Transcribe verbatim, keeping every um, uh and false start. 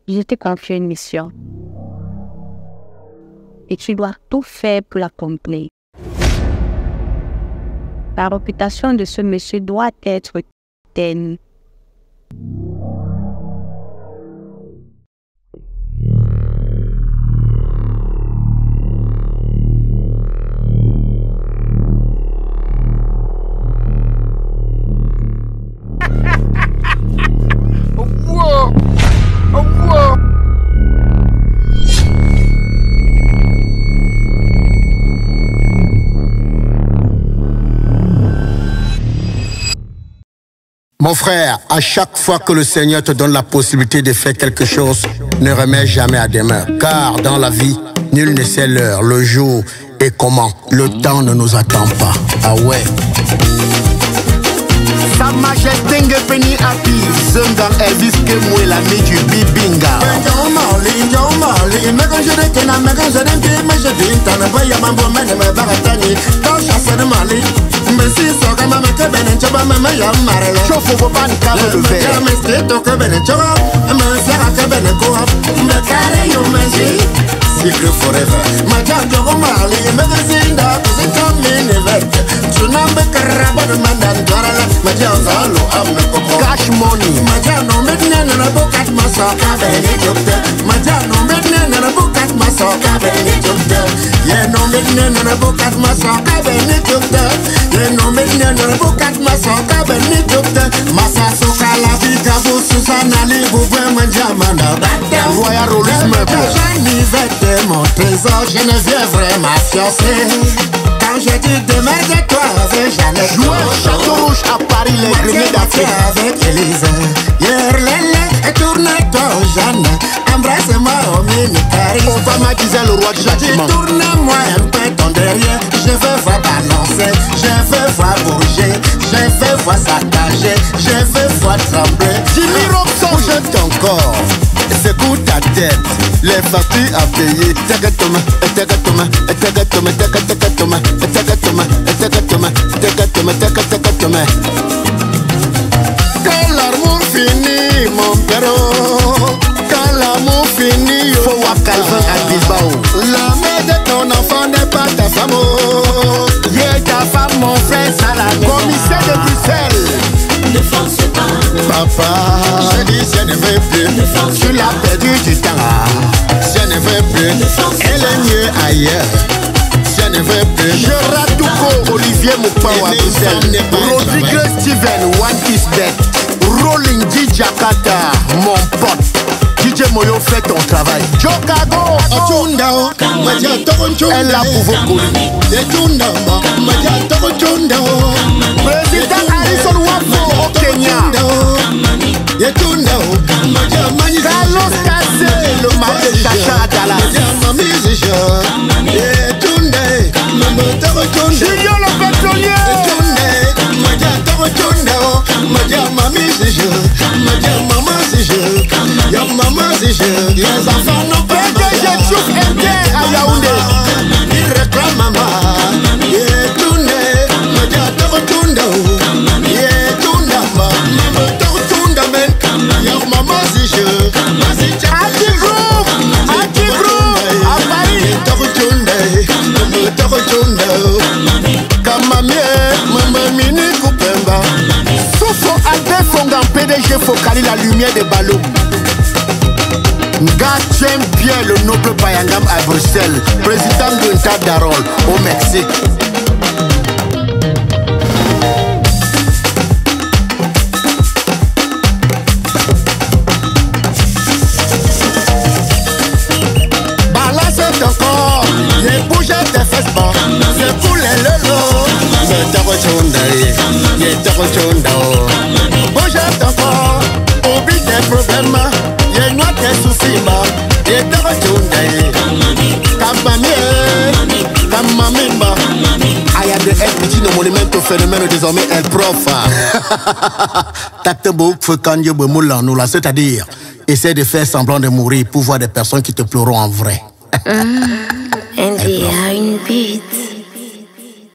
Je t'ai confié une mission. Et tu dois tout faire pour l'accomplir. La réputation de ce monsieur doit être terne. Mon frère, à chaque fois que le Seigneur te donne la possibilité de faire quelque chose, ne remets jamais à demain. Car dans la vie, nul ne sait l'heure, le jour et comment. Le temps ne nous attend pas. Ah ouais. Sa Majesté Ngepeni Api, Zungang Elvis Kemwela Niju Bibinga. John Marley, John Marley, Megan Jedekena, Megan Jedeke, Mejedinta, Navaya Mambo Mene Baratani, Kansha de Mali, Messi Soga Mama Keben and Chaba Mama Yamarele. Chauffeur Boban Cabo le Verre. Messi Toka Benechova, Masara Keben and Coa, Mekare Yomeji, Secret Forever. Maja John Marley, Megan Zinda, Come in Event, Tsunami Karaba Mandan Garala, Maja. Cash money. Majano medne na bokat masa kabeni jokte. Majano medne na bokat masa kabeni jokte. Ye no medne na bokat masa kabeni jokte. Ye no medne na bokat masa kabeni jokte. Masa soka la vida bu Susana li bu manjamana. Royal Rolls meuble. J'en vête mon trésor, Geneviève ma fiancée. Quand je dis demain de toi avec Jeannette. Jouer Château Rouge à Paris, les Grenades d'Afrique. Avec Elise, hier Lélé, et tourne-toi Jeanne. Embrasse-moi au mini-Paris. On va m'accuser le roi du châtiment. Tourne-moi un peu ton derrière. Je veux voir balancer, je veux voir bouger, je veux voir saccager, je veux voir trembler. Jimmy Robson, bouge ton corps, secoue ta tête. Les factures à payer. Tegatoma, tegatoma, tegatoma, tegatoma, tegatoma, tegatoma, tegatoma, tegatoma. Quand l'amour finit, mon péro. Quand l'amour finit, faut voir Calvin à Bilbao. La mère de ton enfant n'est pas ta femme. Yeah, ta femme, mon frère, ça la commissaire de Bruxelles. Ne force pas. Papa, je dis si elle ne veut plus. Tu l'as perdu du temps. Si elle ne veut plus, elle est mieux ailleurs. Si elle ne veut plus, je rate tout court. Olivier Moukpawa Bruxelles. Rodriguez Steven, One is Dead. Rolling D Jakarta, mon pote. D J Moyo fait ton travail. Jokago, elle a pour vos couilles. Président Harrison Wafo au Kenya. Carlos Cassé, le mari de Chacha à Dallas. Julio le pétrolier. Les enfants n'ont pas de Jetchouk Inter à Yaoundé. Ils réclament maman. Yeah, tourne, madia toko tunda. Yeah, tunda ma, maman toko tunda men. Y'a maman si je. Anti group, anti group, à Paris. Toko tunda, maman toko tunda. Kamamie, maman mini kupemba. Soufo Albert Fongan P D G Focali la lumière des ballons. Nga j'aime bien le noble Bayangam à Bruxelles, président de l'État d'Arol au Mexique. Balance ton corps, et bouge tes fesses bon, c'est pour les lolos. C'est ta rechonda, c'est ta rechonda. Bouge ton corps, oublie tes problèmes. Y'a noix tes soucis, et te retourne. Kamamie, kamamimba. I am the L P G, le monumento phénomène désormais El Prof. Taktebo, Fekanye, Bemoula, nous là, c'est-à-dire, essaie de faire semblant de mourir pour voir des personnes qui te pleuront en vrai. Envy.